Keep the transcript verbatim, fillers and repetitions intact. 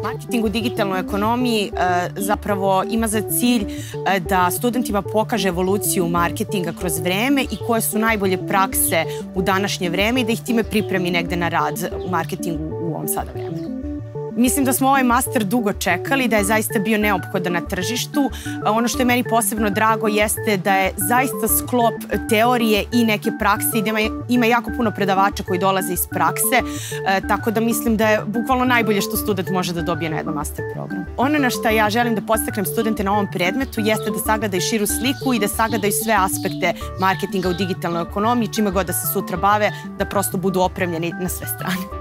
Marketing u digitalnoj ekonomiji zapravo ima za cilj da studentima pokaže evoluciju marketinga kroz vreme i koje su najbolje prakse u današnje vreme i da ih time pripremi negde na rad u marketingu u ovom sada vremenu. Mislim da smo ovaj master dugo čekali, da je zaista bio neophodan na tržištu. Ono što je meni posebno drago jeste da je zaista sklop teorije i neke prakse i da ima jako puno predavača koji dolaze iz prakse, tako da mislim da je bukvalno najbolje što student može da dobije na jednom master programu. Ono na što ja želim da podstaknem studente na ovom predmetu jeste da sagledaju širu sliku i da sagledaju sve aspekte marketinga u digitalnoj ekonomiji, čime god da se sutra bave, da prosto budu opremljeni na sve strane.